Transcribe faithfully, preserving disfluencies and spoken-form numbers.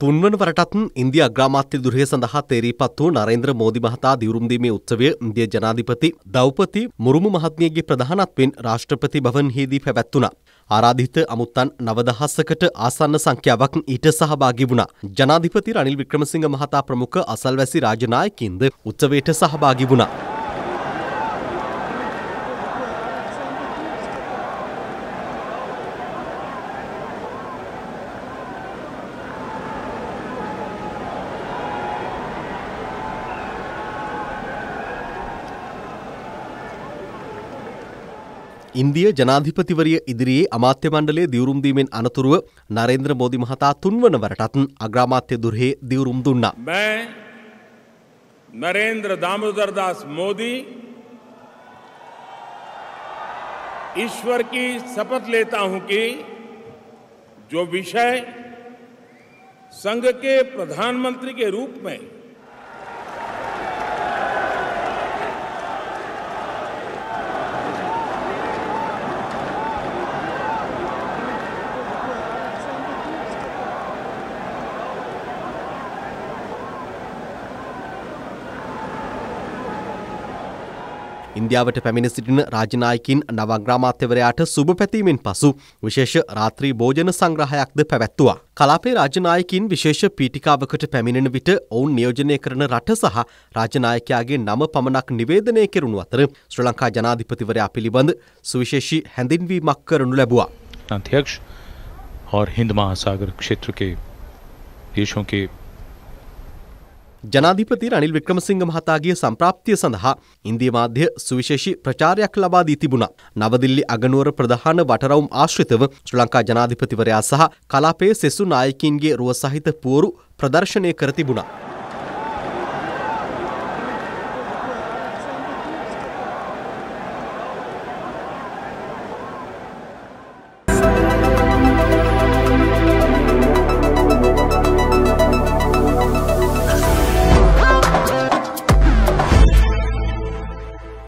තුන්වන වරටත් ඉන්දිය අග්‍රාමාත්‍ය දුරය සඳහා තේරීපත් වූ නරේන්ද්‍ර මෝදි මහතා දිවුරුම් දීමේ උත්සවය ඉන්දිය ජනාධිපති දෞපති මුරුමු මහත්මියගේ ප්‍රධානත්වයෙන් රාෂ්ට්‍රපති භවනයේදී පැවැත්වුණා. ආරාධිත අමුත්තන් නවදහසකට ආසන්න සංඛ්‍යාවක් ඊට සහභාගී වුණා. ජනාධිපති රනිල් වික්‍රමසිංහ මහතා ප්‍රමුඛ අසල්වැසි රාජනායකින්ද උත්සවයට සහභාගී වුණා. ඉන්දිය ජනාධිපතිවරිය ඉදිරියේ අමාත්‍ය මණ්ඩලයේ දිවුරුම් දීමෙන් අනතුරුව නරේන්ද්‍ර මෝදි මහතා තුන්වන වරටත් අග්‍රාමාත්‍ය දුරේ දිවුරුම් දුන්නා. मैं नरेंद्र दामोदर दास मोदी ईश्वर की शपथ लेता हूं कि जो विषय संघ के प्रधानमंत्री के रूप में ඉන්දියාවට පැමිණ සිටින රාජනායකින් නව අග්‍රාමාත්‍යවරයාට සුබ පැතීමෙන් පසු විශේෂ රාත්‍රී භෝජන සංග්‍රහයක්ද පැවැත්වුවා. කලාපයේ රාජනායකින් විශේෂ පීඨිකාවකට පැමිණෙන විට ඔවුන් නියෝජනය කරන රට සහ රාජනායකයාගේ නම පමණක් නිවේදනය කෙරුණු අතර ශ්‍රී ලංකා ජනාධිපතිවරයා පිළිබඳ සුවිශේෂී හැඳින්වීමක් කරනු ලැබුවා. अध्यक्ष और हिंद महासागर क्षेत्र के देशों के ජනාධිපති රනිල් වික්‍රමසිංහ මහතාගේ සම්ප්‍රාප්තිය සඳහා ඉන්දිය මාධ්‍ය සුවිශේෂී ප්‍රචාරයක් ලබා දී තිබුණා. නවදිල්ලි අගනුවර ප්‍රධාන වටරවුම් ආශ්‍රිතව ශ්‍රී ලංකා ජනාධිපතිවරයා සහ කලාපයේ සෙසු නායකින්ගේ රුව සහිත පුවරු ප්‍රදර්ශනය කර තිබුණා.